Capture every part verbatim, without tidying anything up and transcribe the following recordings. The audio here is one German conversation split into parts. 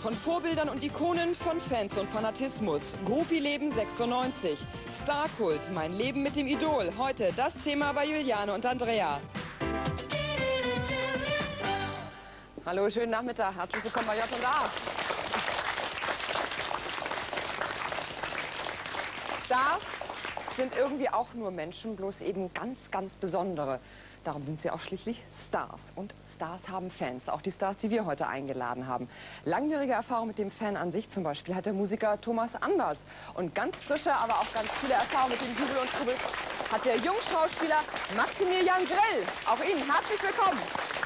von Vorbildern und Ikonen, von Fans und Fanatismus. Groupie-Leben sechsundneunzig. Starkult, mein Leben mit dem Idol. Heute das Thema bei Juliane und Andrea. Hallo, schönen Nachmittag. Herzlich willkommen bei J und A. Stars sind irgendwie auch nur Menschen, bloß eben ganz, ganz besondere. Darum sind sie auch schließlich Stars. Und Stars haben Fans, auch die Stars, die wir heute eingeladen haben. Langjährige Erfahrung mit dem Fan an sich zum Beispiel hat der Musiker Thomas Anders. Und ganz frische, aber auch ganz viele Erfahrungen mit dem Jubel und Trubel hat der Jungschauspieler Maximilian Grell. Auch Ihnen herzlich willkommen.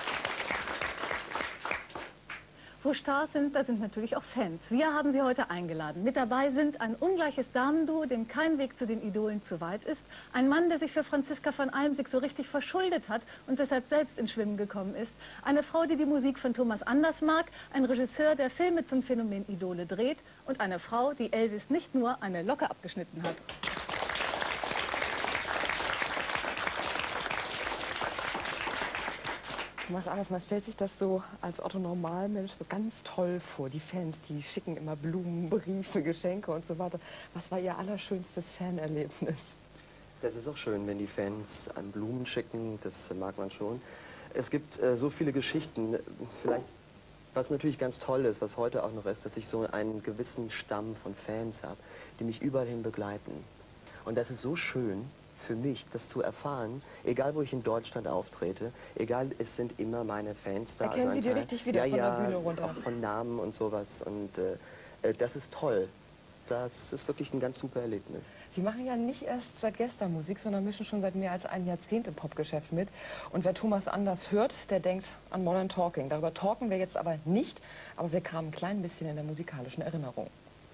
Wo Stars sind, da sind natürlich auch Fans. Wir haben sie heute eingeladen. Mit dabei sind ein ungleiches Damenduo, dem kein Weg zu den Idolen zu weit ist. Ein Mann, der sich für Franziska von Almsick so richtig verschuldet hat und deshalb selbst ins Schwimmen gekommen ist. Eine Frau, die die Musik von Thomas Anders mag. Ein Regisseur, der Filme zum Phänomen Idole dreht. Und eine Frau, die Elvis nicht nur eine Locke abgeschnitten hat. Thomas Anders, man stellt sich das so als Otto-Normalmensch so ganz toll vor. Die Fans, die schicken immer Blumen, Briefe, Geschenke und so weiter. Was war Ihr allerschönstes Fanerlebnis? Das ist auch schön, wenn die Fans einem Blumen schicken, das mag man schon. Es gibt äh, so viele Geschichten. Vielleicht, was natürlich ganz toll ist, was heute auch noch ist, dass ich so einen gewissen Stamm von Fans habe, die mich überall hin begleiten. Und das ist so schön für mich, das zu erfahren, egal wo ich in Deutschland auftrete, egal, es sind immer meine Fans da. Erkennen also Sie die Teil, richtig wieder ja, von ja, der Bühne runter? Auch von Namen und sowas. Und äh, äh, das ist toll. Das ist wirklich ein ganz super Erlebnis. Sie machen ja nicht erst seit gestern Musik, sondern mischen schon seit mehr als einem Jahrzehnt im Popgeschäft mit. Und wer Thomas Anders hört, der denkt an Modern Talking. Darüber talken wir jetzt aber nicht, aber wir kamen ein klein bisschen in der musikalischen Erinnerung.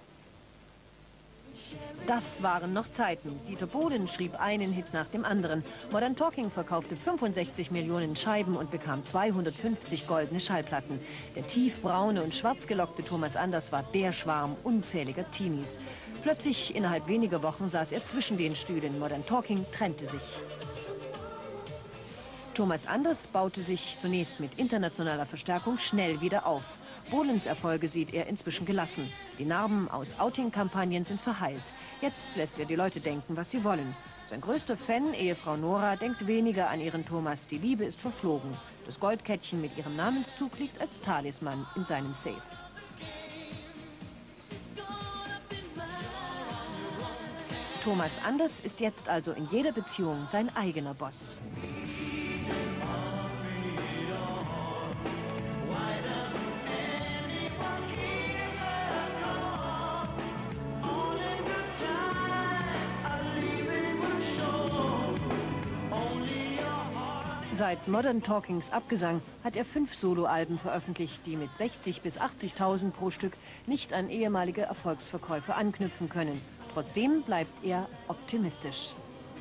Das waren noch Zeiten. Dieter Bohlen schrieb einen Hit nach dem anderen. Modern Talking verkaufte fünfundsechzig Millionen Scheiben und bekam zweihundertfünfzig goldene Schallplatten. Der tiefbraune und schwarzgelockte Thomas Anders war der Schwarm unzähliger Teenies. Plötzlich, innerhalb weniger Wochen, saß er zwischen den Stühlen. Modern Talking trennte sich. Thomas Anders baute sich zunächst mit internationaler Verstärkung schnell wieder auf. Bohlens Erfolge sieht er inzwischen gelassen. Die Narben aus Outing-Kampagnen sind verheilt. Jetzt lässt er die Leute denken, was sie wollen. Sein größter Fan, Ehefrau Nora, denkt weniger an ihren Thomas. Die Liebe ist verflogen. Das Goldkettchen mit ihrem Namenszug liegt als Talisman in seinem Safe. Thomas Anders ist jetzt also in jeder Beziehung sein eigener Boss. Seit Modern Talkings Abgesang hat er fünf Soloalben veröffentlicht, die mit sechzigtausend bis achtzigtausend pro Stück nicht an ehemalige Erfolgsverkäufe anknüpfen können. Trotzdem bleibt er optimistisch.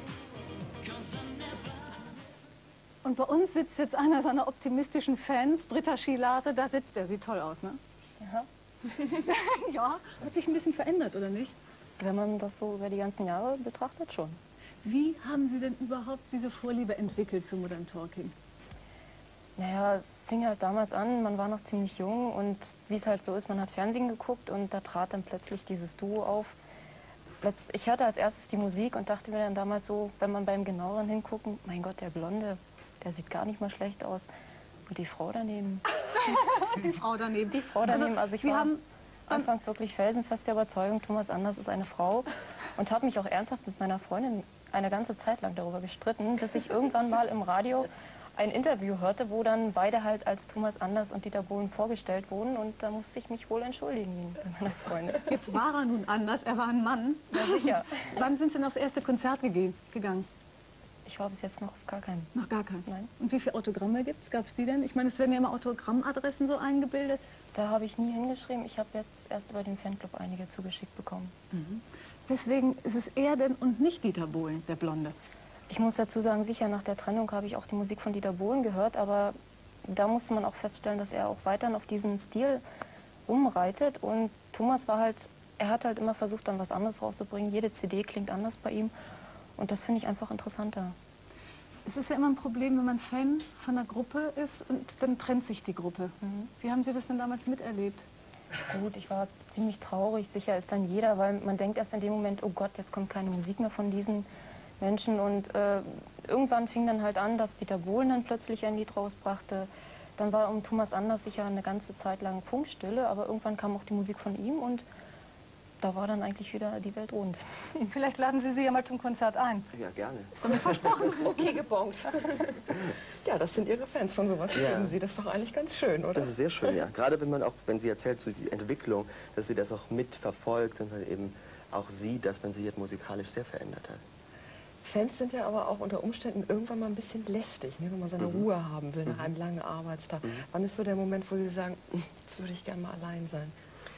Und bei uns sitzt jetzt einer seiner optimistischen Fans, Britta Schielase. Da sitzt er, sieht toll aus, ne? Ja. Ja, hat sich ein bisschen verändert, oder nicht? Wenn man das so über die ganzen Jahre betrachtet, schon. Wie haben Sie denn überhaupt diese Vorliebe entwickelt zu Modern Talking? Naja, es fing halt damals an, man war noch ziemlich jung und wie es halt so ist, man hat Fernsehen geguckt und da trat dann plötzlich dieses Duo auf. Ich hörte als erstes die Musik und dachte mir dann damals so, wenn man beim genaueren Hingucken, mein Gott, der Blonde, der sieht gar nicht mal schlecht aus. Und die Frau daneben. Die Frau daneben. Die Frau daneben, also, also ich Sie war haben anfangs wirklich felsenfest der Überzeugung, Thomas Anders ist eine Frau und habe mich auch ernsthaft mit meiner Freundin eine ganze Zeit lang darüber gestritten, bis ich irgendwann mal im Radio ein Interview hörte, wo dann beide halt als Thomas Anders und Dieter Bohlen vorgestellt wurden und da musste ich mich wohl entschuldigen bei meiner Freundin. Jetzt war er nun anders, er war ein Mann. Ja, sicher. Wann sind Sie denn aufs erste Konzert gegangen? Ich war bis jetzt noch gar keinen. Noch gar keinen? Nein. Und wie viele Autogramme gibt es? Gab es die denn? Ich meine, es werden ja immer Autogrammadressen so eingebildet. Da habe ich nie hingeschrieben. Ich habe jetzt erst über den Fanclub einige zugeschickt bekommen. Mhm. Deswegen ist es er denn und nicht Dieter Bohlen, der Blonde. Ich muss dazu sagen, sicher nach der Trennung habe ich auch die Musik von Dieter Bohlen gehört, aber da musste man auch feststellen, dass er auch weiterhin auf diesem Stil rumreitet und Thomas war halt, er hat halt immer versucht, dann was anderes rauszubringen. Jede C D klingt anders bei ihm und das finde ich einfach interessanter. Es ist ja immer ein Problem, wenn man Fan von einer Gruppe ist und dann trennt sich die Gruppe. Mhm. Wie haben Sie das denn damals miterlebt? Gut, ich war ziemlich traurig, sicher ist dann jeder, weil man denkt erst in dem Moment, oh Gott, jetzt kommt keine Musik mehr von diesen Menschen. Und äh, irgendwann fing dann halt an, dass Dieter Bohlen dann plötzlich ein Lied rausbrachte. Dann war um Thomas Anders sicher eine ganze Zeit lang Funkstille, aber irgendwann kam auch die Musik von ihm und da war dann eigentlich wieder die Welt rund. Vielleicht laden Sie sie ja mal zum Konzert ein. Ja, gerne. Ist doch mir versprochen. Okay, gebongt. Ja, das sind Ihre Fans, von sowas Ja. kriegen Sie. Das ist doch eigentlich ganz schön, oder? Das ist sehr schön, ja. Gerade wenn man auch, wenn sie erzählt, so die Entwicklung, dass sie das auch mitverfolgt und halt eben auch sieht, dass man sich jetzt musikalisch sehr verändert hat. Fans sind ja aber auch unter Umständen irgendwann mal ein bisschen lästig, ne, wenn man seine Mhm. Ruhe haben will nach Mhm. einem langen Arbeitstag. Mhm. Wann ist so der Moment, wo Sie sagen, jetzt würde ich gerne mal allein sein?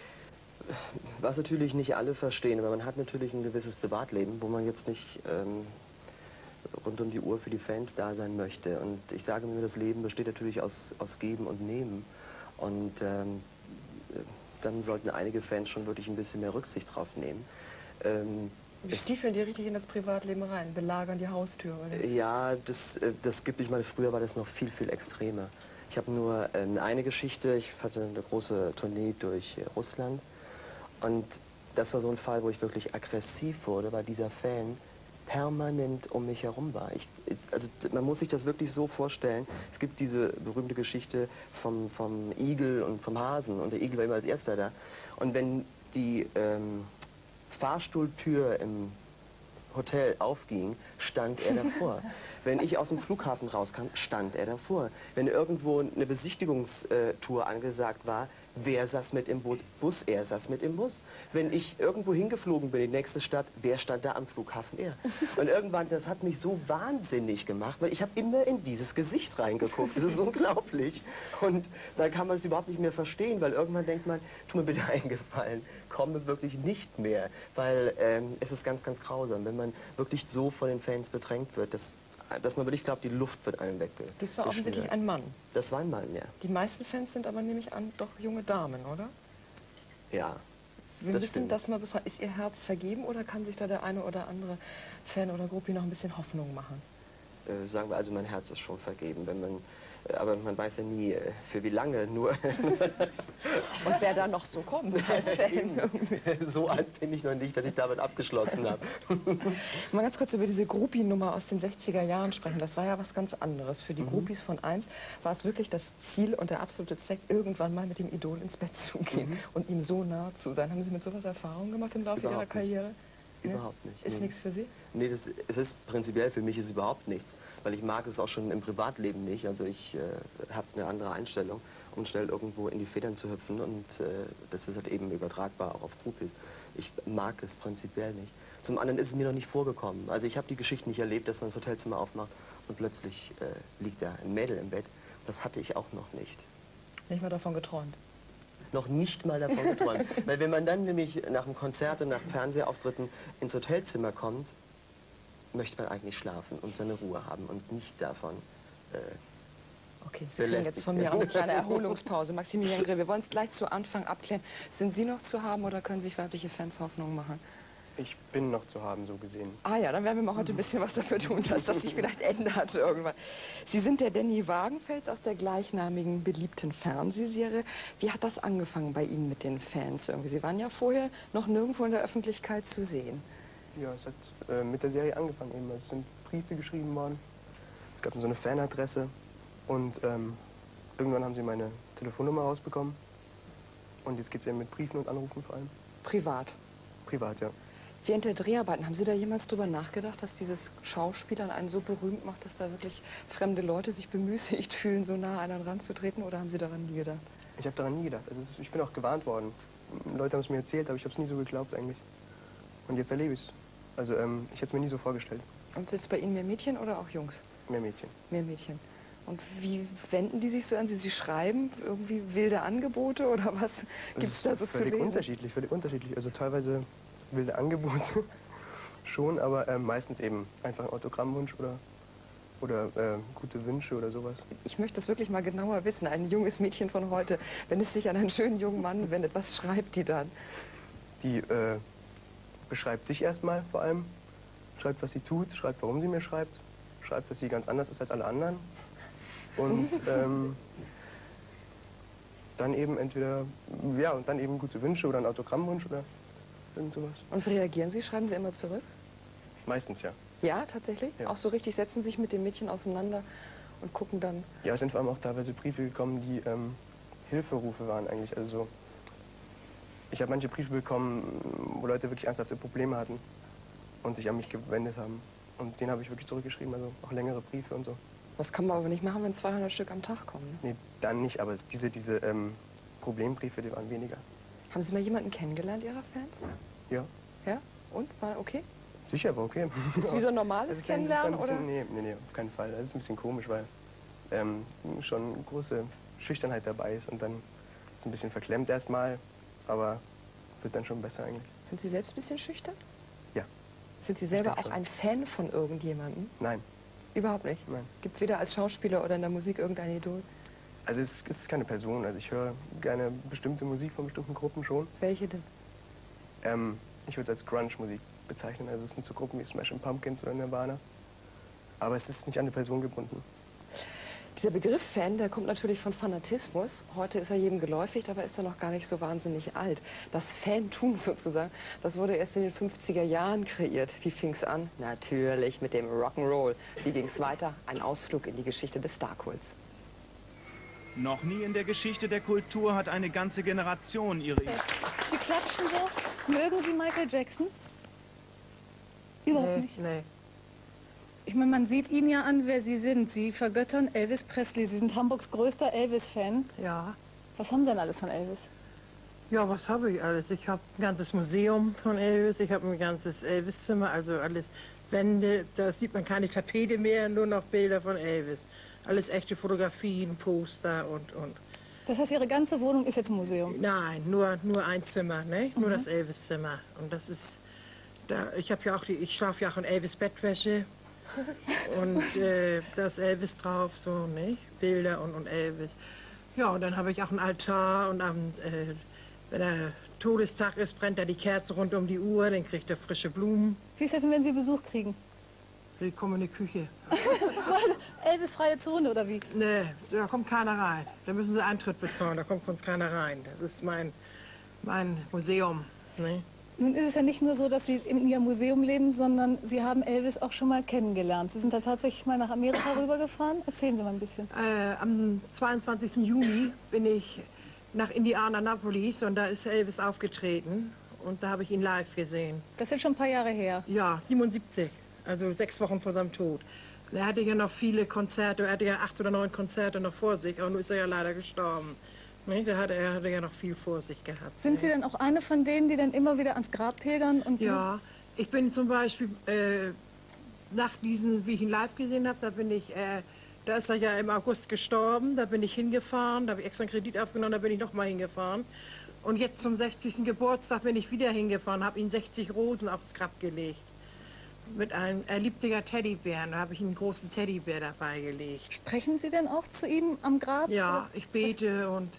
Was natürlich nicht alle verstehen, aber man hat natürlich ein gewisses Privatleben, wo man jetzt nicht ähm, rund um die Uhr für die Fans da sein möchte. Und ich sage mir, das Leben besteht natürlich aus, aus Geben und Nehmen. Und ähm, dann sollten einige Fans schon wirklich ein bisschen mehr Rücksicht drauf nehmen. Ähm, Die stiefeln die richtig in das Privatleben rein, belagern die Haustür, oder? Ja, das, äh, das gibt, ich meine, früher war das noch viel, viel extremer. Ich habe nur äh, eine Geschichte, ich hatte eine große Tournee durch äh, Russland und das war so ein Fall, wo ich wirklich aggressiv wurde, weil dieser Fan permanent um mich herum war. Ich, also man muss sich das wirklich so vorstellen, es gibt diese berühmte Geschichte vom, vom Igel und vom Hasen und der Igel war immer als erster da und wenn die ähm, Fahrstuhltür im Hotel aufging, stand er davor. Wenn ich aus dem Flughafen rauskam, stand er davor. Wenn irgendwo eine Besichtigungstour angesagt war, wer saß mit im Bus? Er saß mit im Bus. Wenn ich irgendwo hingeflogen bin in die nächste Stadt, wer stand da am Flughafen? Er. Und irgendwann, das hat mich so wahnsinnig gemacht, weil ich habe immer in dieses Gesicht reingeguckt. Das ist unglaublich. Und dann kann man es überhaupt nicht mehr verstehen, weil irgendwann denkt man, tu mir bitte einen Gefallen, komme wirklich nicht mehr. Weil ähm, es ist ganz, ganz grausam, wenn man wirklich so von den Fans bedrängt wird, dass dass man wirklich glaubt, die Luft wird einem wegge. Das war offensichtlich ein Mann. Das war ein Mann, ja. Die meisten Fans sind aber, nehme ich an, doch junge Damen, oder? Ja. Wir Das müssen stimmt. das mal so fragen, ist Ihr Herz vergeben oder kann sich da der eine oder andere Fan oder Gruppi noch ein bisschen Hoffnung machen? Äh, sagen wir also, mein Herz ist schon vergeben, wenn man, äh, aber man weiß ja nie, äh, für wie lange, nur Und wer da noch so kommt als Fan. so alt bin ich noch nicht, dass ich damit abgeschlossen habe. Mal ganz kurz über diese Gruppi-Nummer aus den sechziger Jahren sprechen. Das war ja was ganz anderes. Für die Mhm. Gruppis von eins war es wirklich das Ziel und der absolute Zweck, irgendwann mal mit dem Idol ins Bett zu gehen Mhm. und ihm so nah zu sein. Haben Sie mit sowas Erfahrungen gemacht im Laufe Ihrer Überhaupt nicht. Karriere? Ne? Überhaupt nicht. Ist nee. nichts für Sie? Nee, das, es ist prinzipiell für mich ist überhaupt nichts, weil ich mag es auch schon im Privatleben nicht. Also ich äh, habe eine andere Einstellung, um schnell irgendwo in die Federn zu hüpfen und äh, das ist halt eben übertragbar auch auf Groupies. Ich mag es prinzipiell nicht. Zum anderen ist es mir noch nicht vorgekommen. Also ich habe die Geschichte nicht erlebt, dass man das Hotelzimmer aufmacht und plötzlich äh, liegt da ein Mädel im Bett. Das hatte ich auch noch nicht. Nicht mal davon geträumt. Noch nicht mal davon geträumt. Weil wenn man dann nämlich nach einem Konzert und nach Fernsehauftritten ins Hotelzimmer kommt, möchte man eigentlich schlafen und seine Ruhe haben und nicht davon. Äh, Okay, Sie kriegen jetzt Belästigt. von mir auch eine kleine Erholungspause. Maximilian Grill, wir wollen es gleich zu Anfang abklären. Sind Sie noch zu haben oder können sich weibliche Fans Hoffnung machen? Ich bin noch zu haben, so gesehen. Ah ja, dann werden wir mal heute ein bisschen was dafür tun, dass das sich vielleicht ändert irgendwann. Sie sind der Danny Wagenfels aus der gleichnamigen beliebten Fernsehserie. Wie hat das angefangen bei Ihnen mit den Fans irgendwie? Sie waren ja vorher noch nirgendwo in der Öffentlichkeit zu sehen. Ja, es hat äh, mit der Serie angefangen eben. Es sind Briefe geschrieben worden. Es gab so eine Fanadresse. Und ähm, irgendwann haben sie meine Telefonnummer rausbekommen. Und jetzt geht es eben mit Briefen und Anrufen vor allem. Privat. Privat, ja. Während der Dreharbeiten, haben Sie da jemals drüber nachgedacht, dass dieses Schauspielern einen so berühmt macht, dass da wirklich fremde Leute sich bemüßigt fühlen, so nah an einen ranzutreten? Oder haben Sie daran nie gedacht? Ich habe daran nie gedacht. Also es ist, ich bin auch gewarnt worden. Leute haben es mir erzählt, aber ich habe es nie so geglaubt eigentlich. Und jetzt erlebe ich es. Also ähm, ich hätte es mir nie so vorgestellt. Und sind es bei Ihnen mehr Mädchen oder auch Jungs? Mehr Mädchen. Mehr Mädchen. Und wie wenden die sich so an Sie? Sie schreiben irgendwie wilde Angebote oder was Es gibt es ist da so zu völlig lesen? unterschiedlich, völlig unterschiedlich. Also teilweise wilde Angebote schon, aber ähm, meistens eben einfach ein Autogrammwunsch oder, oder äh, gute Wünsche oder sowas. Ich möchte das wirklich mal genauer wissen. Ein junges Mädchen von heute, wenn es sich an einen schönen jungen Mann wendet, was schreibt die dann? Die äh, beschreibt sich erstmal vor allem, schreibt, was sie tut, schreibt, warum sie mir schreibt, schreibt, dass sie ganz anders ist als alle anderen. Und ähm, dann eben entweder, ja, und dann eben gute Wünsche oder ein Autogrammwunsch oder irgend sowas. Und wie reagieren Sie? Schreiben Sie immer zurück? Meistens ja. Ja, tatsächlich? Ja. Auch so richtig setzen sich mit dem Mädchen auseinander und gucken dann? Ja, es sind vor allem auch teilweise Briefe gekommen, die ähm, Hilferufe waren eigentlich. Also ich habe manche Briefe bekommen, wo Leute wirklich ernsthafte Probleme hatten und sich an mich gewendet haben. Und den habe ich wirklich zurückgeschrieben, also auch längere Briefe und so. Das kann man aber nicht machen, wenn zweihundert Stück am Tag kommen. Ne? Nee, dann nicht, aber es, diese, diese ähm, Problembriefe, die waren weniger. Haben Sie mal jemanden kennengelernt, Ihrer Fans? Ja, Ja? Und? War okay? sicher, aber okay. Ist wie so ein normales Das ist ein- das ist Kennenlernen, ein bisschen, oder? Nee, nee, nee, auf keinen Fall. Das ist ein bisschen komisch, weil ähm, schon eine große Schüchternheit dabei ist und dann ist ein bisschen verklemmt erstmal, aber wird dann schon besser eigentlich. Sind Sie selbst ein bisschen schüchtern? Ja. Sind Sie selber denke auch schon. ein Fan von irgendjemandem? Nein, Überhaupt nicht? nein. Gibt es weder als Schauspieler oder in der Musik irgendein Idol? Also es, es ist keine Person. Also ich höre gerne bestimmte Musik von bestimmten Gruppen schon. Welche denn? Ähm, ich würde es als Grunge-Musik bezeichnen. Also es sind so Gruppen wie Smashing Pumpkins oder Nirvana. Aber es ist nicht an eine Person gebunden. Dieser Begriff Fan, der kommt natürlich von Fanatismus. Heute ist er jedem geläufig, dabei ist er noch gar nicht so wahnsinnig alt. Das Fantum sozusagen, das wurde erst in den fünfziger Jahren kreiert. Wie fing es an? Natürlich mit dem Rock'n'Roll. Wie ging es weiter? Ein Ausflug in die Geschichte des Darkholz. Noch nie in der Geschichte der Kultur hat eine ganze Generation ihre... Sie klatschen so. Mögen Sie Michael Jackson? Überhaupt nicht. Nee. Ich meine, man sieht Ihnen ja an, wer Sie sind. Sie vergöttern Elvis Presley. Sie sind Hamburgs größter Elvis-Fan. Ja. Was haben Sie denn alles von Elvis? Ja, was habe ich alles? Ich habe ein ganzes Museum von Elvis, ich habe ein ganzes Elvis-Zimmer, also alles Wände, da sieht man keine Tapete mehr, nur noch Bilder von Elvis. Alles echte Fotografien, Poster und, und. Das heißt, Ihre ganze Wohnung ist jetzt ein Museum? Nein, nur, nur ein Zimmer, ne? Nur Mhm. das Elvis-Zimmer. Und das ist, da, ich habe ja auch die, ich schlafe ja auch in Elvis-Bettwäsche. Und äh, da ist Elvis drauf, so, ne? Bilder und, und Elvis. Ja, und dann habe ich auch einen Altar und am, äh, wenn der Todestag ist, brennt da die Kerze rund um die Uhr, dann kriegt er frische Blumen. Wie ist das denn, wenn Sie Besuch kriegen? Ich komme in die Küche. Elvis-freie Zone oder wie? Nee, da kommt keiner rein. Da müssen Sie Eintritt bezahlen, da kommt uns keiner rein. Das ist mein, mein Museum. Ne? Nun ist es ja nicht nur so, dass Sie in Ihrem Museum leben, sondern Sie haben Elvis auch schon mal kennengelernt. Sie sind da tatsächlich mal nach Amerika rübergefahren. Erzählen Sie mal ein bisschen. Äh, am zweiundzwanzigsten Juni bin ich nach Indianapolis und da ist Elvis aufgetreten und da habe ich ihn live gesehen. Das ist jetzt schon ein paar Jahre her. Ja, siebenundsiebzig, also sechs Wochen vor seinem Tod. Er hatte ja noch viele Konzerte, er hatte ja acht oder neun Konzerte noch vor sich, aber nun ist er ja leider gestorben. Ne, der hatte, er hatte ja noch viel vor sich gehabt. Sind ne? Sie denn auch eine von denen, die dann immer wieder ans Grab pilgern? Und Ja, ich bin zum Beispiel äh, nach diesen, wie ich ihn live gesehen habe, da bin ich, äh, da ist er ja im August gestorben, da bin ich hingefahren, da habe ich extra einen Kredit aufgenommen, da bin ich nochmal hingefahren. Und jetzt zum sechzigsten Geburtstag bin ich wieder hingefahren, habe ihm sechzig Rosen aufs Grab gelegt. Mit einem, er liebte ja Teddybären, da habe ich einen großen Teddybär dabei gelegt. Sprechen Sie denn auch zu ihm am Grab? Ja, ich bete und,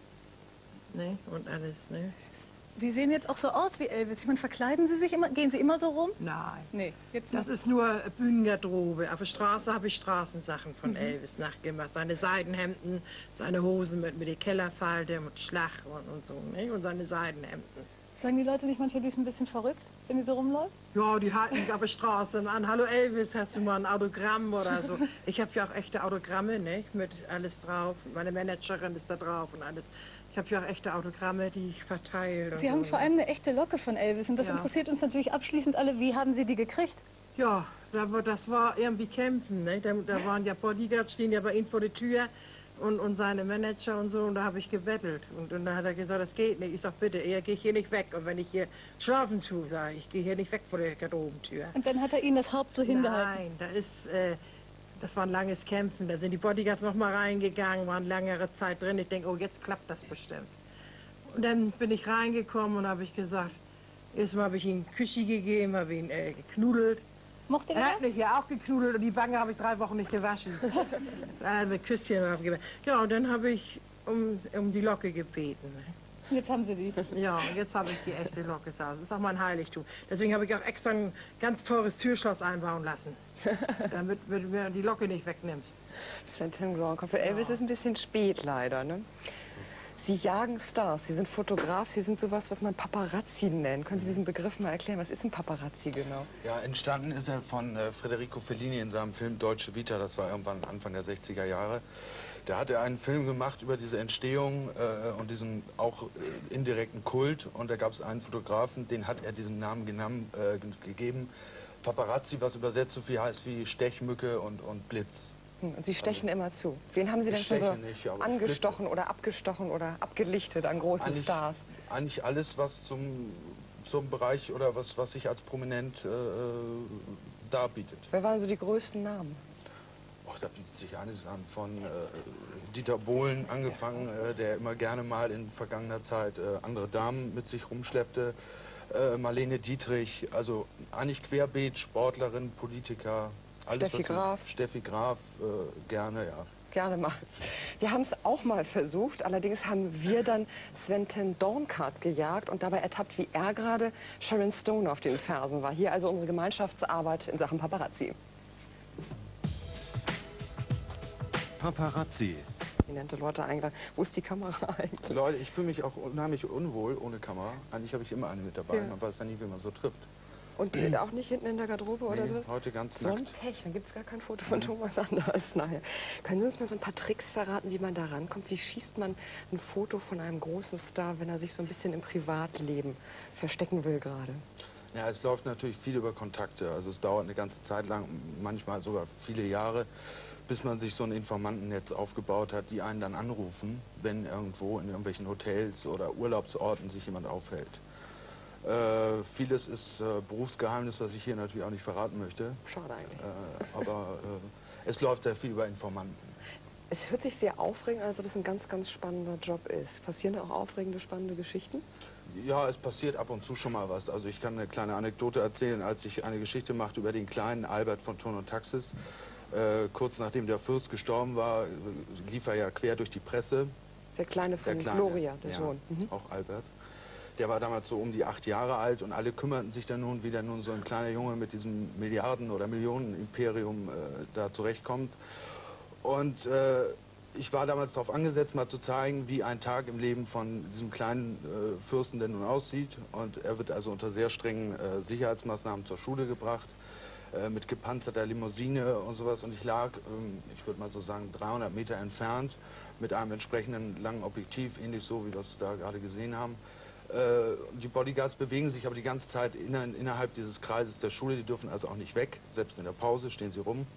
ne, und alles, ne. Sie sehen jetzt auch so aus wie Elvis. Ich meine, verkleiden Sie sich immer? Gehen Sie immer so rum? Nein. Nee, jetzt Das nicht. ist nur Bühnengarderobe. Auf der Straße habe ich Straßensachen von mhm. Elvis nachgemacht. Seine Seidenhemden, seine Hosen mit, mit der Kellerfalte, mit Schlag und, und so, ne? Und seine Seidenhemden. Sagen die Leute nicht manchmal, die ist ein bisschen verrückt, wenn die so rumläuft? Ja, die halten mich auf der Straße an. Hallo Elvis, hast du mal ein Autogramm oder so? Ich habe ja auch echte Autogramme, ne? Mit alles drauf. Meine Managerin ist da drauf und alles. Ich habe ja auch echte Autogramme, die ich verteile. Sie haben so, vor allem eine echte Locke von Elvis und das Ja. interessiert uns natürlich abschließend alle. Wie haben Sie die gekriegt? Ja, da war- das war irgendwie Kämpfen. Ne? Da, da waren ja Bodyguards, stehen ja bei ihm vor der Tür und, und seine Manager und so. Und da habe ich gebettelt. Und, und dann hat er gesagt, das geht nicht. Ich sag, bitte, eher gehe ich hier nicht weg. Und wenn ich hier schlafen tue, sage ich, ich gehe hier nicht weg vor der Garderobentür. Und dann hat er Ihnen das Haupt so hingehalten. Nein, da ist, äh, das war ein langes Kämpfen. Da sind die Bodyguards noch mal reingegangen, waren längere Zeit drin. Ich denke, oh, jetzt klappt das bestimmt. Und dann bin ich reingekommen und habe ich gesagt, erstmal habe ich ihm Küssi gegeben, habe ihn äh, geknudelt. Mochte Er er hat das? mich ja auch geknudelt und die Wange habe ich drei Wochen nicht gewaschen. äh, mit Küsschen habe ich gegeben. Ja, und dann habe ich um, um die Locke gebeten. Jetzt haben Sie die. Ja, und jetzt habe ich die echte Locke zu Hause. Das ist auch mein Heiligtum. Deswegen habe ich auch extra ein ganz teures Türschloss einbauen lassen, damit mir die Locke nicht wegnimmt. Sven Tim Für Elvis ist ein bisschen spät leider, ne? Sie jagen Stars, Sie sind Fotograf, Sie sind sowas, was man Paparazzi nennt. Können Sie diesen Begriff mal erklären? Was ist ein Paparazzi genau? Ja, entstanden ist er von äh, Federico Fellini in seinem Film Deutsche Vita, das war irgendwann Anfang der sechziger Jahre. Da hat er einen Film gemacht über diese Entstehung äh, und diesen auch äh, indirekten Kult. Und da gab es einen Fotografen, den hat er diesen Namen genommen, äh, gegeben. Paparazzi, was übersetzt so viel heißt wie Stechmücke und, und Blitz. Und Sie stechen also, immer zu. Wen haben Sie denn schon so nicht, angestochen oder abgestochen oder abgelichtet an großen eigentlich, Stars? Eigentlich alles, was zum, zum Bereich oder was, was sich als prominent äh, darbietet. Wer waren so die größten Namen? Ach, da bietet sich eines an, von äh, Dieter Bohlen angefangen, äh, der immer gerne mal in vergangener Zeit äh, andere Damen mit sich rumschleppte. Äh, Marlene Dietrich, also eigentlich querbeet, Sportlerin, Politiker. Alles, Steffi Graf. Steffi Graf, äh, gerne, ja. Gerne mal. Wir haben es auch mal versucht, allerdings haben wir dann Sven ten Dornkardt gejagt und dabei ertappt, wie er gerade Sharon Stone auf den Fersen war. Hier also unsere Gemeinschaftsarbeit in Sachen Paparazzi. Paparazzi. Prominente Leute eingeladen. Wo ist die Kamera eigentlich? Leute, ich fühle mich auch unheimlich unwohl ohne Kamera. Eigentlich habe ich immer eine mit dabei, ja. Man weiß ja nie, wie man so trifft. Und die, auch nicht hinten in der Garderobe oder nee, sowas? Heute ganz so nackt. ein Pech, dann gibt es gar kein Foto von Thomas Anders. Naja. Können Sie uns mal so ein paar Tricks verraten, wie man da rankommt? Wie schießt man ein Foto von einem großen Star, wenn er sich so ein bisschen im Privatleben verstecken will gerade? Ja, es läuft natürlich viel über Kontakte. Also es dauert eine ganze Zeit lang, manchmal sogar viele Jahre, bis man sich so ein Informantennetz aufgebaut hat, die einen dann anrufen, wenn irgendwo in irgendwelchen Hotels oder Urlaubsorten sich jemand aufhält. Äh, vieles ist äh, Berufsgeheimnis, das ich hier natürlich auch nicht verraten möchte. Schade eigentlich. Äh, aber äh, es läuft sehr viel über Informanten. Es hört sich sehr aufregend an, als ob es ein ganz, ganz spannender Job ist. Passieren da auch aufregende, spannende Geschichten? Ja, es passiert ab und zu schon mal was. Also ich kann eine kleine Anekdote erzählen, als ich eine Geschichte machte über den kleinen Albert von Thurn und Taxis. Äh, kurz nachdem der Fürst gestorben war, lief er ja quer durch die Presse. Der Kleine von der Kleine, Gloria, der ja, Sohn. Mhm. Auch Albert. Der war damals so um die acht Jahre alt und alle kümmerten sich dann nun, wie der nun so ein kleiner Junge mit diesem Milliarden- oder Millionen-Imperium äh, da zurechtkommt. Und äh, ich war damals darauf angesetzt, mal zu zeigen, wie ein Tag im Leben von diesem kleinen äh, Fürsten denn nun aussieht. Und er wird also unter sehr strengen äh, Sicherheitsmaßnahmen zur Schule gebracht, äh, mit gepanzerter Limousine und sowas. Und ich lag, ähm, ich würde mal so sagen, dreihundert Meter entfernt mit einem entsprechenden langen Objektiv, ähnlich so, wie wir es da gerade gesehen haben. Die Bodyguards bewegen sich aber die ganze Zeit innerhalb dieses Kreises der Schule, die dürfen also auch nicht weg, selbst in der Pause stehen sie rum.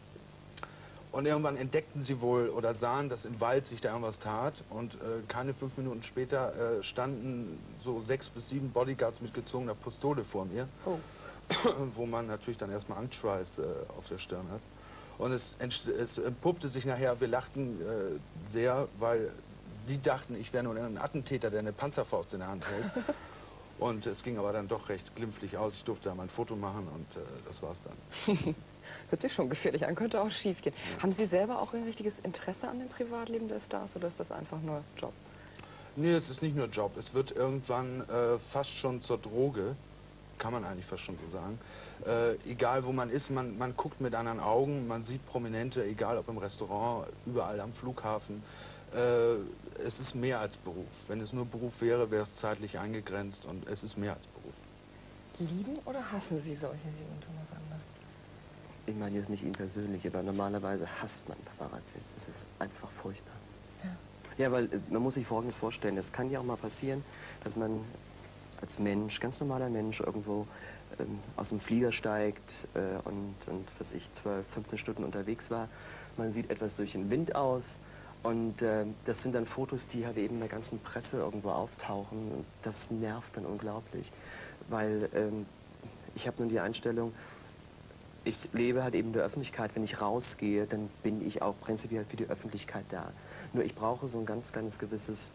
Und irgendwann entdeckten sie wohl oder sahen, dass im Wald sich da irgendwas tat und äh, keine fünf Minuten später äh, standen so sechs bis sieben Bodyguards mit gezogener Pistole vor mir, oh. wo man natürlich dann erstmal Angstschweiß äh, auf der Stirn hat. Und es, es entpuppte sich nachher, wir lachten äh, sehr, weil die dachten, ich wäre nur ein Attentäter, der eine Panzerfaust in der Hand hält. Und es ging aber dann doch recht glimpflich aus. Ich durfte da mal ein Foto machen und äh, das war's dann. Hört sich schon gefährlich an, könnte auch schief gehen. Ja. Haben Sie selber auch ein richtiges Interesse an dem Privatleben der Stars oder ist das einfach nur Job? Nee, es ist nicht nur Job. Es wird irgendwann äh, fast schon zur Droge, kann man eigentlich fast schon so sagen. Äh, egal wo man ist, man, man guckt mit anderen Augen, man sieht Prominente, egal ob im Restaurant, überall am Flughafen. Äh, es ist mehr als Beruf. Wenn es nur Beruf wäre, wäre es zeitlich eingegrenzt und es ist mehr als Beruf. Lieben oder hassen Sie solche wie Thomas Anders? Ich meine jetzt nicht ihn persönlich, aber normalerweise hasst man Paparazzis. Es ist einfach furchtbar. Ja, ja, weil äh, man muss sich Folgendes vorstellen. Es kann ja auch mal passieren, dass man als Mensch, ganz normaler Mensch, irgendwo ähm, aus dem Flieger steigt äh, und, und was ich, zwölf, fünfzehn Stunden unterwegs war. Man sieht etwas durch den Wind aus. Und äh, das sind dann Fotos, die halt eben in der ganzen Presse irgendwo auftauchen. Und das nervt dann unglaublich, weil ähm, ich habe nun die Einstellung, ich lebe halt eben in der Öffentlichkeit. Wenn ich rausgehe, dann bin ich auch prinzipiell für die Öffentlichkeit da. Nur ich brauche so ein ganz, ganz gewisses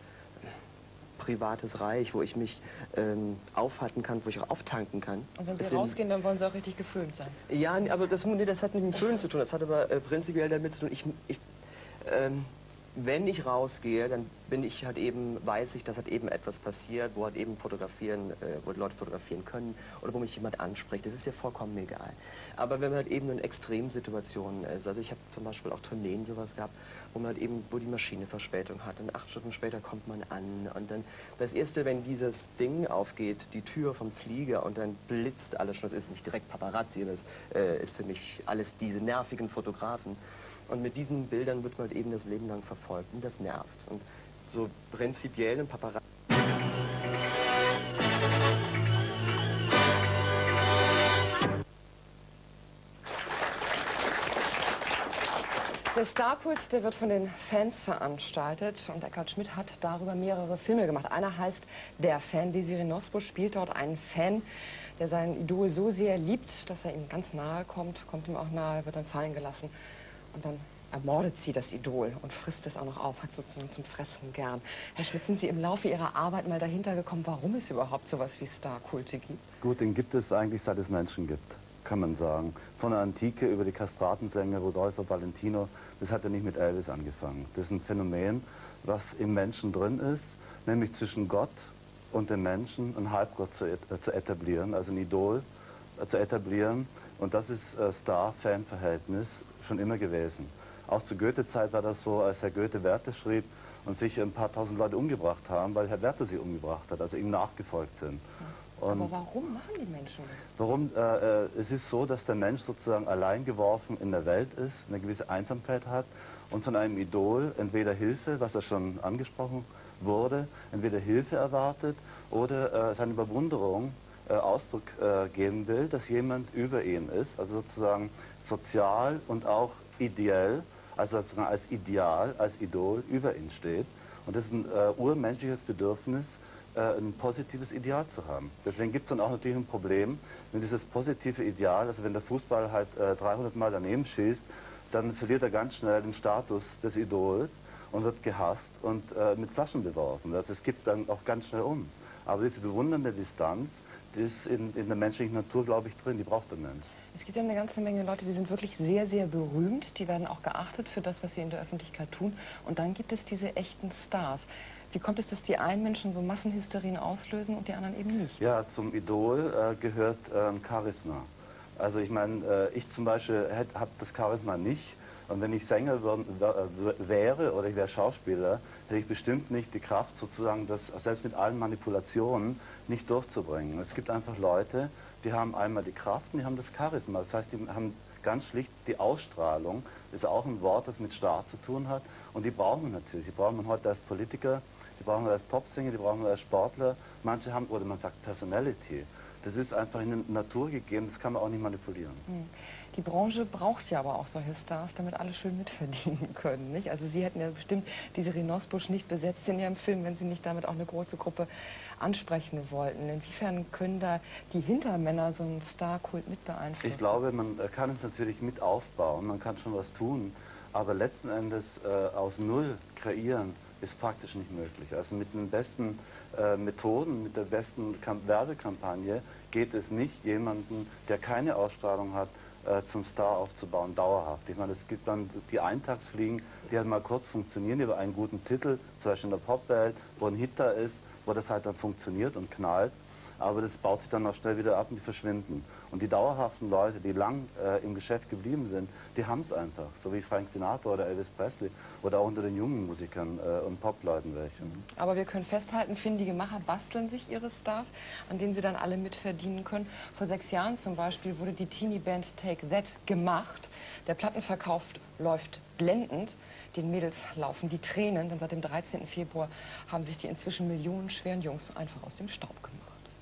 privates Reich, wo ich mich ähm, aufhalten kann, wo ich auch auftanken kann. Und wenn Sie sind, rausgehen, dann wollen Sie auch richtig gefilmt sein? Ja, aber das, nee, das hat mit dem Föhn zu tun. Das hat aber äh, prinzipiell damit zu tun, ich, ich ähm, wenn ich rausgehe, dann bin ich halt eben, weiß ich, dass halt eben etwas passiert, wo halt eben fotografieren, äh, wo die Leute fotografieren können oder wo mich jemand anspricht. Das ist ja vollkommen egal. Aber wenn man halt eben in Extremsituationen ist, also ich habe zum Beispiel auch Tourneen sowas gehabt, wo man halt eben, wo die Maschine Verspätung hat und acht Stunden später kommt man an und dann das erste, wenn dieses Ding aufgeht, die Tür vom Flieger und dann blitzt alles schon, das ist nicht direkt Paparazzi, das äh, ist für mich alles diese nervigen Fotografen. Und mit diesen Bildern wird man halt eben das Leben lang verfolgt und das nervt. Und so prinzipiell ein Paparazzi. Der Starkult, der wird von den Fans veranstaltet und Eckhard Schmidt hat darüber mehrere Filme gemacht. Einer heißt Der Fan. Desiree Nosbusch spielt dort einen Fan, der sein Idol so sehr liebt, dass er ihm ganz nahe kommt, kommt ihm auch nahe, wird dann fallen gelassen. Und dann ermordet sie das Idol und frisst es auch noch auf, hat sozusagen zum Fressen gern. Herr Schmidt, sind Sie im Laufe Ihrer Arbeit mal dahinter gekommen, warum es überhaupt sowas wie Starkulte gibt? Gut, den gibt es eigentlich, seit es Menschen gibt, kann man sagen. Von der Antike über die Kastratensänger Rodolfo Valentino, das hat ja nicht mit Elvis angefangen. Das ist ein Phänomen, was im Menschen drin ist, nämlich zwischen Gott und dem Menschen einen Halbgott zu, et zu etablieren, also ein Idol äh, zu etablieren. Und das ist äh, Star-Fan-Verhältnis schon immer gewesen. Auch zur Goethe-Zeit war das so, als Herr Goethe Werther schrieb und sich ein paar tausend Leute umgebracht haben, weil Herr Werther sie umgebracht hat, also ihm nachgefolgt sind. Und aber warum machen die Menschen das? Warum? Äh, es ist so, dass der Mensch sozusagen allein geworfen in der Welt ist, eine gewisse Einsamkeit hat und von einem Idol entweder Hilfe, was ja schon angesprochen wurde, entweder Hilfe erwartet oder äh, seine Bewunderung äh, Ausdruck äh, geben will, dass jemand über ihn ist, also sozusagen sozial und auch ideell, also sozusagen als Ideal, als Idol über ihn steht. Und das ist ein äh, urmenschliches Bedürfnis, äh, ein positives Ideal zu haben. Deswegen gibt es dann auch natürlich ein Problem, wenn dieses positive Ideal, also wenn der Fußball halt äh, dreihundert Mal daneben schießt, dann verliert er ganz schnell den Status des Idols und wird gehasst und äh, mit Flaschen beworfen. Also es gibt dann auch ganz schnell um. Aber diese bewundernde Distanz, die ist in, in der menschlichen Natur, glaube ich, drin, die braucht der Mensch. Es gibt ja eine ganze Menge Leute, die sind wirklich sehr, sehr berühmt. Die werden auch geachtet für das, was sie in der Öffentlichkeit tun. Und dann gibt es diese echten Stars. Wie kommt es, dass die einen Menschen so Massenhysterien auslösen und die anderen eben nicht? Ja, zum Idol äh, gehört äh, ein Charisma. Also ich meine, äh, ich zum Beispiel habe das Charisma nicht. Und wenn ich Sänger wäre oder ich wäre Schauspieler, hätte ich bestimmt nicht die Kraft, sozusagen das selbst mit allen Manipulationen nicht durchzubringen. Es gibt einfach Leute, die haben einmal die Kraft und die haben das Charisma. Das heißt, die haben ganz schlicht die Ausstrahlung. Das ist auch ein Wort, das mit Star zu tun hat. Und die brauchen wir natürlich. Die brauchen wir heute als Politiker, die brauchen wir als Popsänger, die brauchen wir als Sportler. Manche haben, oder man sagt Personality. Das ist einfach in der Natur gegeben, das kann man auch nicht manipulieren. Die Branche braucht ja aber auch solche Stars, damit alle schön mitverdienen können, nicht? Also Sie hätten ja bestimmt diese Nosbusch nicht besetzt in Ihrem Film, wenn Sie nicht damit auch eine große Gruppe ansprechen wollten. Inwiefern können da die Hintermänner so einen Starkult mit beeinflussen? Ich glaube, man kann es natürlich mit aufbauen, man kann schon was tun, aber letzten Endes äh, aus Null kreieren ist praktisch nicht möglich. Also mit den besten äh, Methoden, mit der besten Kamp Werbekampagne geht es nicht, jemanden, der keine Ausstrahlung hat, äh, zum Star aufzubauen, dauerhaft. Ich meine, es gibt dann die Eintagsfliegen, die halt mal kurz funktionieren über einen guten Titel, zum Beispiel in der Popwelt, wo ein Hit da ist, wo das halt dann funktioniert und knallt, aber das baut sich dann auch schnell wieder ab und die verschwinden. Und die dauerhaften Leute, die lang äh, im Geschäft geblieben sind, die haben es einfach, so wie Frank Sinatra oder Elvis Presley oder auch unter den jungen Musikern äh, und Popleuten welche. Aber wir können festhalten, findige Macher basteln sich ihre Stars, an denen sie dann alle mitverdienen können. Vor sechs Jahren zum Beispiel wurde die Teenie-Band Take That gemacht. Der Plattenverkauf läuft blendend. Den Mädels laufen die Tränen, denn seit dem dreizehnten Februar haben sich die inzwischen millionenschweren Jungs einfach aus dem Staub gemacht.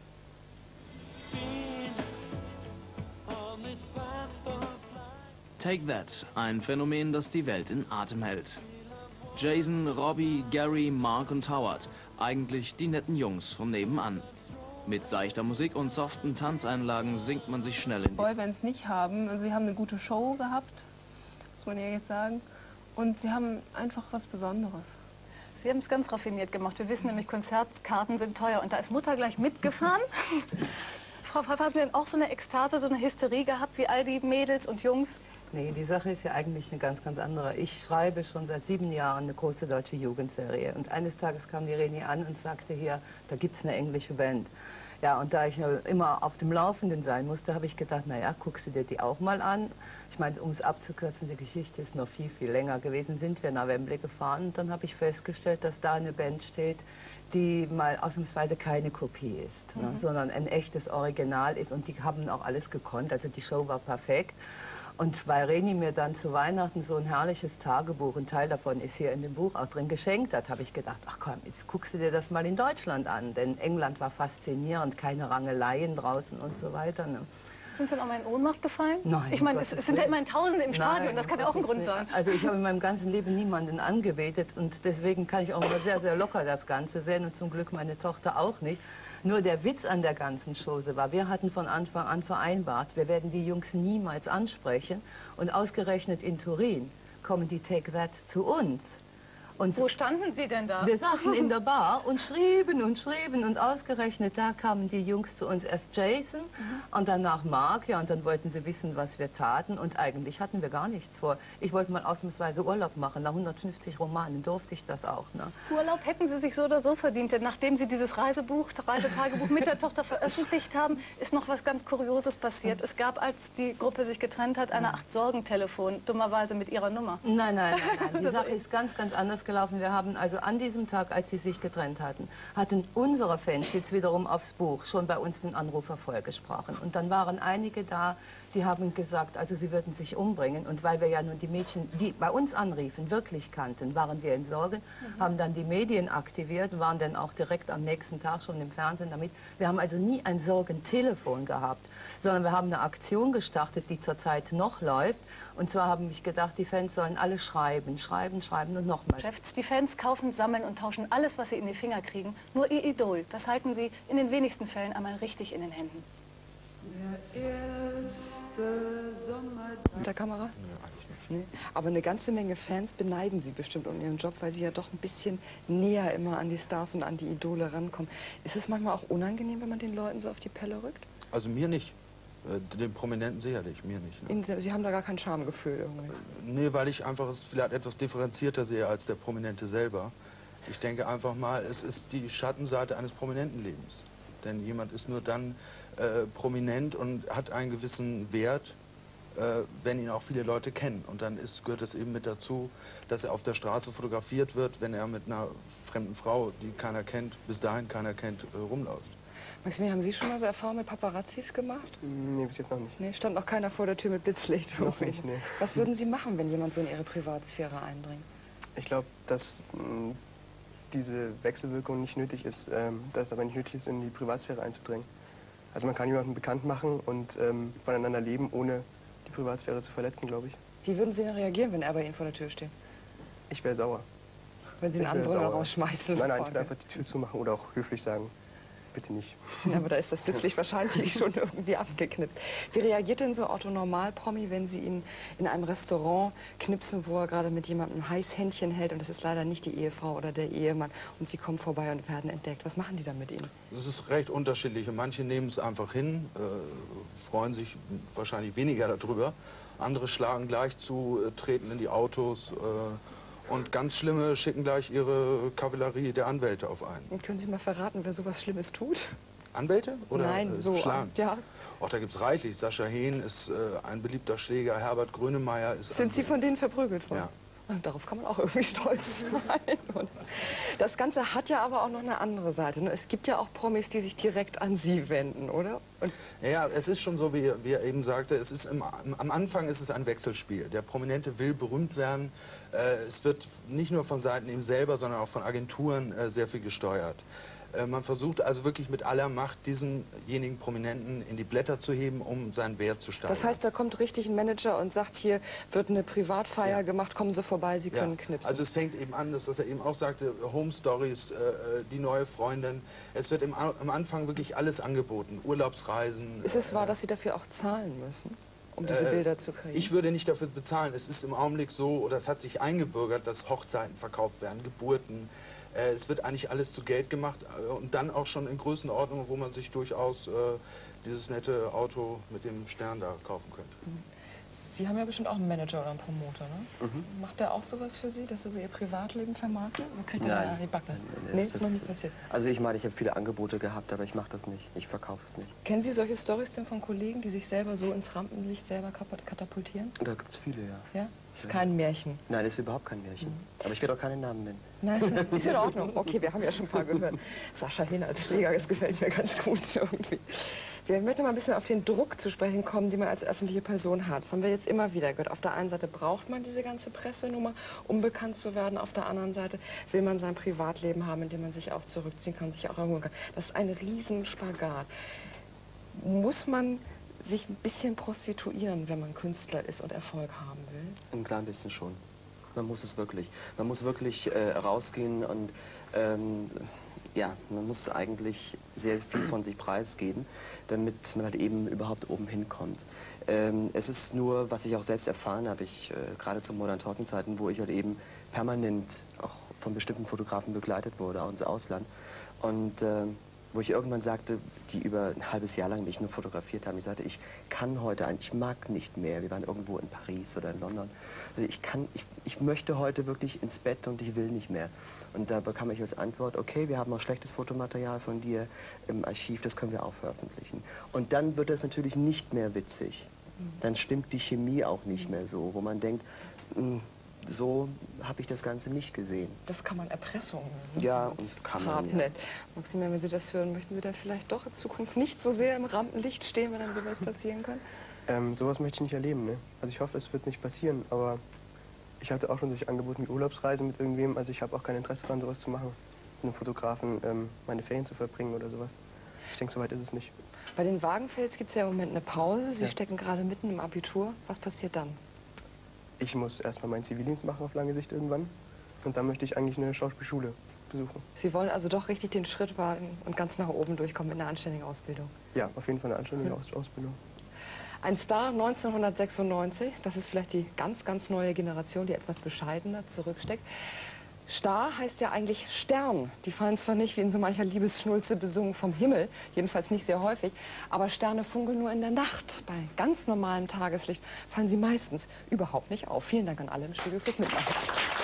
Take That, ein Phänomen, das die Welt in Atem hält. Jason, Robbie, Gary, Mark und Howard, eigentlich die netten Jungs von nebenan. Mit seichter Musik und soften Tanzeinlagen singt man sich schnell in die... Boybands nicht haben, also sie haben eine gute Show gehabt, muss man ja jetzt sagen, und sie haben einfach was Besonderes. Sie haben es ganz raffiniert gemacht. Wir wissen nämlich, Konzertkarten sind teuer und da ist Mutter gleich mitgefahren. Frau Pfeiffer, haben Sie denn auch so eine Ekstase, so eine Hysterie gehabt, wie all die Mädels und Jungs? Nee, die Sache ist ja eigentlich eine ganz, ganz andere. Ich schreibe schon seit sieben Jahren eine große deutsche Jugendserie. Und eines Tages kam die Reni an und sagte hier, da gibt es eine englische Band. Ja, und da ich immer auf dem Laufenden sein musste, habe ich gedacht, naja, guckst du dir die auch mal an. Ich meine, um es abzukürzen, die Geschichte ist noch viel, viel länger gewesen. Sind wir nach Wembley gefahren und dann habe ich festgestellt, dass da eine Band steht, die mal ausnahmsweise keine Kopie ist, mhm. ne, sondern ein echtes Original ist. Und die haben auch alles gekonnt, also die Show war perfekt. Und weil Reni mir dann zu Weihnachten so ein herrliches Tagebuch, ein Teil davon ist hier in dem Buch auch drin, geschenkt hat, habe ich gedacht, ach komm, jetzt guckst du dir das mal in Deutschland an. Denn England war faszinierend, keine Rangeleien draußen und so weiter. Ne. Sind Sie dann auch mal in Ohnmacht gefallen? Nein. Ich meine, es, es sind ja immerhin Tausende im Stadion, Nein, das kann ja auch ein Grund sein. Also ich habe in meinem ganzen Leben niemanden angebetet und deswegen kann ich auch immer sehr, sehr locker das Ganze sehen und zum Glück meine Tochter auch nicht. Nur der Witz an der ganzen Chose war, wir hatten von Anfang an vereinbart, wir werden die Jungs niemals ansprechen und ausgerechnet in Turin kommen die Take That zu uns. Und wo standen Sie denn da? Wir saßen in der Bar und schrieben und schrieben und ausgerechnet da kamen die Jungs zu uns, erst Jason mhm. und danach Mark, ja, und dann wollten sie wissen, was wir taten und eigentlich hatten wir gar nichts vor. Ich wollte mal ausnahmsweise Urlaub machen, nach hundertfünfzig Romanen durfte ich das auch. Ne? Urlaub hätten Sie sich so oder so verdient, denn nachdem Sie dieses Reisebuch, Reisetagebuch mit der Tochter veröffentlicht haben, ist noch was ganz Kurioses passiert. Es gab, als die Gruppe sich getrennt hat, eine Acht-Sorgen-Telefon, dummerweise mit Ihrer Nummer. Nein, nein, nein, nein. die Sache ist ganz, ganz anders gelaufen. Wir haben also an diesem Tag, als sie sich getrennt hatten, hatten unsere Fans jetzt wiederum aufs Buch schon bei uns den Anrufer vollgesprochen. Und dann waren einige da, die haben gesagt, also sie würden sich umbringen. Und weil wir ja nun die Mädchen, die bei uns anriefen, wirklich kannten, waren wir in Sorge, mhm. haben dann die Medien aktiviert, waren dann auch direkt am nächsten Tag schon im Fernsehen damit. Wir haben also nie ein Sorgentelefon gehabt, sondern wir haben eine Aktion gestartet, die zurzeit noch läuft. Und zwar haben mich gedacht, die Fans sollen alle schreiben, schreiben, schreiben und nochmal. Chefs, die Fans kaufen, sammeln und tauschen alles, was sie in die Finger kriegen. Nur ihr Idol, das halten sie in den wenigsten Fällen einmal richtig in den Händen. Der erste Sommer... Mit der Kamera? Nee. Aber eine ganze Menge Fans beneiden sie bestimmt um ihren Job, weil sie ja doch ein bisschen näher immer an die Stars und an die Idole rankommen. Ist es manchmal auch unangenehm, wenn man den Leuten so auf die Pelle rückt? Also mir nicht. Den Prominenten sicherlich, mir nicht. Ne? Ihnen, Sie haben da gar kein Schamgefühl irgendwie? Nee, weil ich einfach es vielleicht etwas differenzierter sehe als der Prominente selber. Ich denke einfach mal, es ist die Schattenseite eines prominenten Lebens. Denn jemand ist nur dann äh, prominent und hat einen gewissen Wert, äh, wenn ihn auch viele Leute kennen. Und dann ist, gehört es eben mit dazu, dass er auf der Straße fotografiert wird, wenn er mit einer fremden Frau, die keiner kennt, bis dahin keiner kennt, äh, rumläuft. Maximilian, haben Sie schon mal so Erfahrungen mit Paparazzis gemacht? Nee, bis jetzt noch nicht. Nee, stand noch keiner vor der Tür mit Blitzlicht? Noch nicht, nee. Was würden Sie machen, wenn jemand so in Ihre Privatsphäre eindringt? Ich glaube, dass mh, diese Wechselwirkung nicht nötig ist, ähm, dass es aber nicht nötig ist, in die Privatsphäre einzudringen. Also man kann jemanden bekannt machen und ähm, voneinander leben, ohne die Privatsphäre zu verletzen, glaube ich. Wie würden Sie denn reagieren, wenn er bei Ihnen vor der Tür steht? Ich wäre sauer. Wenn Sie einen anderen rausschmeißen? Nein, nein, ich würde einfach die Tür zumachen oder auch höflich sagen, bitte nicht. Ja, aber da ist das Blitzlicht wahrscheinlich schon irgendwie abgeknipst. Wie reagiert denn so Otto Normalpromi, wenn Sie ihn in einem Restaurant knipsen, wo er gerade mit jemandem ein Heißhändchen hält und das ist leider nicht die Ehefrau oder der Ehemann und Sie kommen vorbei und werden entdeckt? Was machen die dann mit Ihnen? Das ist recht unterschiedlich. Manche nehmen es einfach hin, äh, freuen sich wahrscheinlich weniger darüber. Andere schlagen gleich zu, äh, treten in die Autos. Äh, Und ganz Schlimme schicken gleich ihre Kavallerie der Anwälte auf einen. Und können Sie mal verraten, wer sowas Schlimmes tut? Anwälte? Oder Nein, äh, so, schlagen? ja. Auch da gibt es reichlich. Sascha Hehn ist äh, ein beliebter Schläger, Herbert Grönemeyer ist... Sind Sie von denen verprügelt worden? Ja. Und darauf kann man auch irgendwie stolz sein. Und das Ganze hat ja aber auch noch eine andere Seite. Ne? Es gibt ja auch Promis, die sich direkt an Sie wenden, oder? Und ja, es ist schon so, wie, wie er eben sagte, es ist im, am Anfang ist es ein Wechselspiel. Der Prominente will berühmt werden. Äh, es wird nicht nur von Seiten ihm selber, sondern auch von Agenturen äh, sehr viel gesteuert. Äh, man versucht also wirklich mit aller Macht, diesenjenigen Prominenten in die Blätter zu heben, um seinen Wert zu steigern. Das heißt, da kommt richtig ein Manager und sagt, hier wird eine Privatfeier ja. gemacht, kommen Sie vorbei, Sie können ja. knipsen. Also es fängt eben an, das, was er eben auch sagte, Home Stories, äh, die neue Freundin. Es wird im, am Anfang wirklich alles angeboten, Urlaubsreisen. Ist es wahr, dass Sie dafür auch zahlen müssen, um diese äh, Bilder zu kriegen? Ich würde nicht dafür bezahlen. Es ist im Augenblick so, oder es hat sich eingebürgert, dass Hochzeiten verkauft werden, Geburten. Äh, es wird eigentlich alles zu Geld gemacht äh, und dann auch schon in Größenordnung, wo man sich durchaus äh, dieses nette Auto mit dem Stern da kaufen könnte. Sie haben ja bestimmt auch einen Manager oder einen Promoter, ne? Mhm. Macht der auch sowas für Sie, dass er so Ihr Privatleben vermarktet? Oder kriegt er da die Backe? Nee, ist noch nicht passiert. Also ich meine, ich habe viele Angebote gehabt, aber ich mache das nicht. Ich verkaufe es nicht. Kennen Sie solche Storys denn von Kollegen, die sich selber so ins Rampenlicht selber katapultieren? Da gibt es viele, ja. Ja? Das ist kein Märchen. Nein, das ist überhaupt kein Märchen. Mhm. Aber ich werde auch keine Namen nennen. Nein, ist in Ordnung. Okay, wir haben ja schon ein paar gehört. Sascha Hehn als Schläger, das gefällt mir ganz gut irgendwie. Wir möchten mal ein bisschen auf den Druck zu sprechen kommen, den man als öffentliche Person hat. Das haben wir jetzt immer wieder gehört. Auf der einen Seite braucht man diese ganze Pressenummer, um bekannt zu werden. Auf der anderen Seite will man sein Privatleben haben, in dem man sich auch zurückziehen kann, sich auch erholen kann. Das ist ein Riesenspagat. Muss man sich ein bisschen prostituieren, wenn man Künstler ist und Erfolg haben will? Ein klein bisschen schon. Man muss es wirklich. Man muss wirklich äh, rausgehen und ähm, ja, man muss eigentlich sehr viel von sich preisgeben, damit man halt eben überhaupt oben hinkommt. Ähm, es ist nur, was ich auch selbst erfahren habe, ich äh, gerade zu Modern Talking Zeiten, wo ich halt eben permanent auch von bestimmten Fotografen begleitet wurde, auch ins Ausland. Und äh, wo ich irgendwann sagte, die über ein halbes Jahr lang mich nur fotografiert haben, ich sagte, ich kann heute, ein, ich mag nicht mehr, wir waren irgendwo in Paris oder in London, also ich kann, ich, ich möchte heute wirklich ins Bett und ich will nicht mehr. Und da bekam ich als Antwort, okay, wir haben noch schlechtes Fotomaterial von dir im Archiv, das können wir auch veröffentlichen. Und dann wird das natürlich nicht mehr witzig. Dann stimmt die Chemie auch nicht mehr so, wo man denkt, mh, so habe ich das Ganze nicht gesehen. Das kann man Erpressung nennen. Ja, und kann man, ja. Nett. Maximilian, wenn Sie das hören, möchten Sie dann vielleicht doch in Zukunft nicht so sehr im Rampenlicht stehen, wenn dann sowas passieren kann? Ähm, sowas möchte ich nicht erleben, ne? Also ich hoffe, es wird nicht passieren, aber ich hatte auch schon solche Angebote mit Urlaubsreisen mit irgendwem, also ich habe auch kein Interesse daran, sowas zu machen, mit einem Fotografen ähm, meine Ferien zu verbringen oder sowas. Ich denke, soweit ist es nicht. Bei den Wagenfels gibt es ja im Moment eine Pause. Sie Ja. stecken gerade mitten im Abitur. Was passiert dann? Ich muss erstmal meinen Zivildienst machen auf lange Sicht irgendwann und dann möchte ich eigentlich eine Schauspielschule besuchen. Sie wollen also doch richtig den Schritt wagen und ganz nach oben durchkommen mit einer anständigen Ausbildung. Ja, auf jeden Fall eine anständige Ja. Aus Ausbildung. Ein Star neunzehnhundertsechsundneunzig, das ist vielleicht die ganz, ganz neue Generation, die etwas bescheidener zurücksteckt. Star heißt ja eigentlich Stern. Die fallen zwar nicht, wie in so mancher Liebesschnulze besungen, vom Himmel, jedenfalls nicht sehr häufig, aber Sterne funkeln nur in der Nacht. Bei ganz normalem Tageslicht fallen sie meistens überhaupt nicht auf. Vielen Dank an alle im Studio fürs Mitmachen.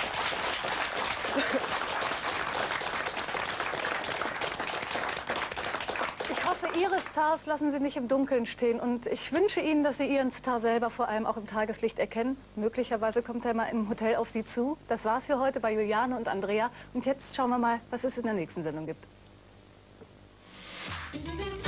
Ich hoffe, Ihre Stars lassen Sie nicht im Dunkeln stehen und ich wünsche Ihnen, dass Sie Ihren Star selber vor allem auch im Tageslicht erkennen. Möglicherweise kommt er mal im Hotel auf Sie zu. Das war's für heute bei Juliane und Andrea und jetzt schauen wir mal, was es in der nächsten Sendung gibt.